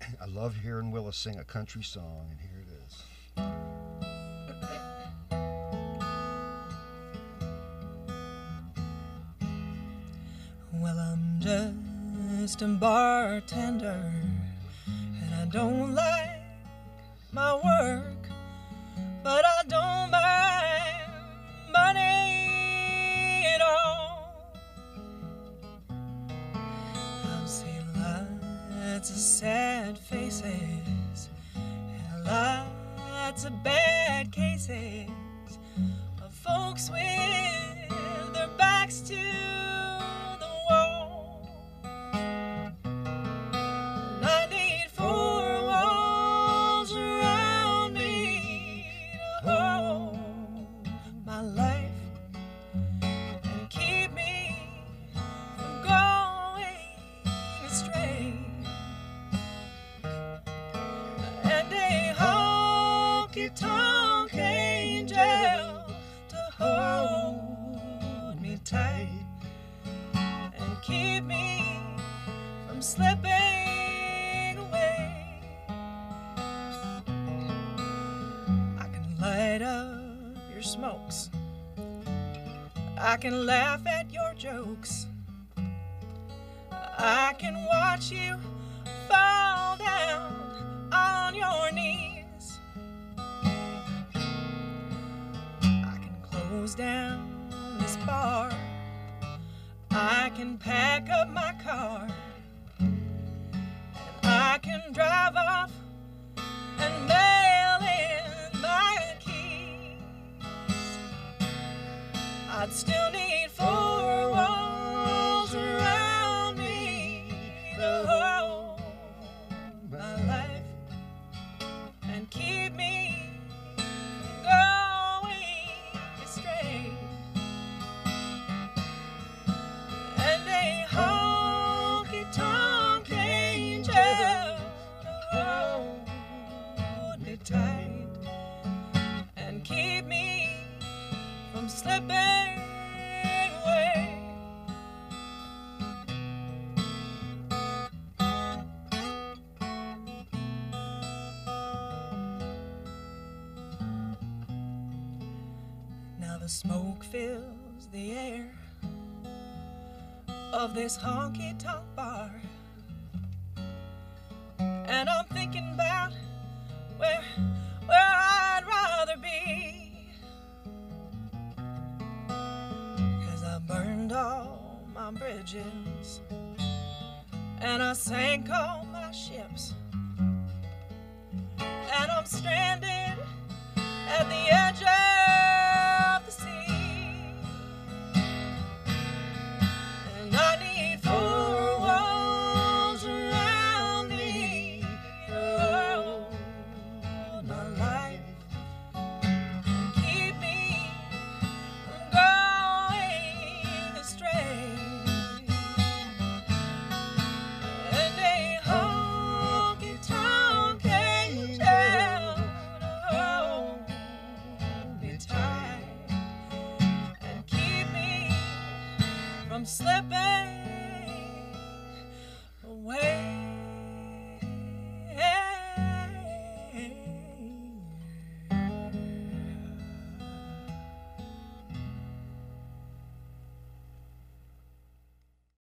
I love hearing Willis sing a country song, and here it is. Well, I'm just a bartender, and I don't like my work, but I don't mind money at all. I've seen lots of sad faces and lots of bad cases of folks with their backs to the wall. And I need four walls around me to hold my life and keep me from going astray. And a honky-tonk angel to hold me tight and keep me from slipping away. I can light up your smokes, I can laugh at your jokes, I can watch you fall down on your knees. I can close down this bar, I can pack up my car, and I can drive off and mail in my keys. I'd still need four walls around me to hold my life and keep me from going astray. And a honky-tonk angel to hold me tight and keep me from slipping away. Now the smoke fills the air of this honky-tonk bar, and I'm thinking about where I'd rather be, 'cause I burned all my bridges and I sank all my ships, and I'm stranded